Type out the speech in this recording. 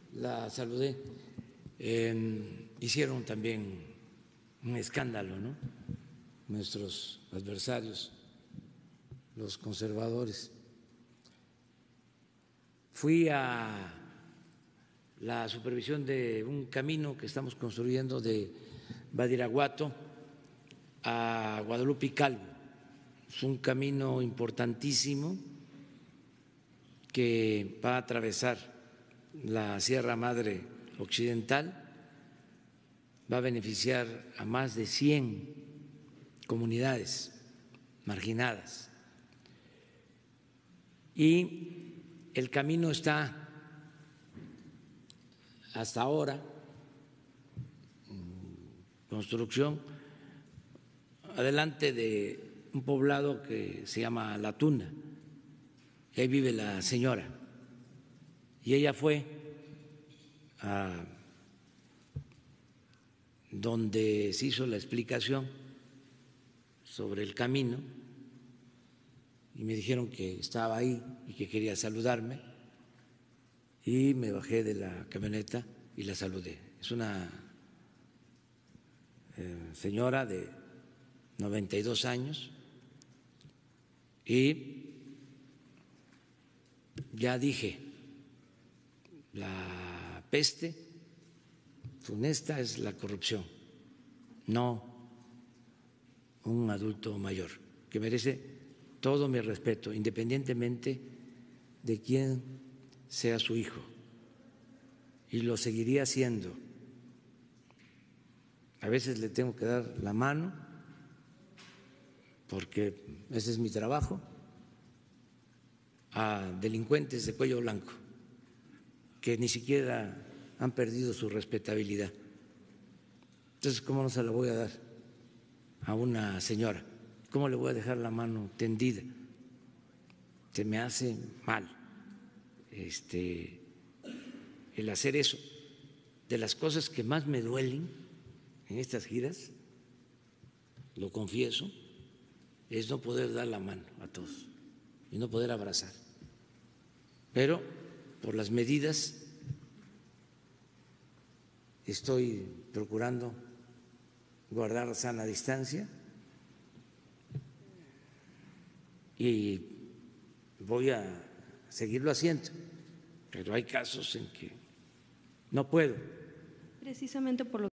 la saludé. Hicieron también un escándalo, ¿no? Nuestros adversarios, los conservadores. Fui a la supervisión de un camino que estamos construyendo de Badiraguato a Guadalupe y Calvo. Es un camino importantísimo que va a atravesar la Sierra Madre Occidental, va a beneficiar a más de 100 comunidades marginadas. Y el camino está hasta ahora en construcción, adelante de un poblado que se llama La Tuna, y ahí vive la señora, y ella fue a donde se hizo la explicación sobre el camino y me dijeron que estaba ahí y que quería saludarme, y me bajé de la camioneta y la saludé. Es una señora de 92 años y ya dije, la peste funesta es la corrupción, no un adulto mayor, que merece todo mi respeto, independientemente de quién sea su hijo, y lo seguiría haciendo. A veces le tengo que dar la mano porque ese es mi trabajo, a delincuentes de cuello blanco que ni siquiera han perdido su respetabilidad. Entonces, ¿cómo no se la voy a dar a una señora? ¿Cómo le voy a dejar la mano tendida? Se me hace mal el hacer eso. De las cosas que más me duelen en estas giras, lo confieso, es no poder dar la mano a todos y no poder abrazar. Pero por las medidas estoy procurando guardar sana distancia y voy a seguirlo haciendo, pero hay casos en que no puedo. Precisamente por lo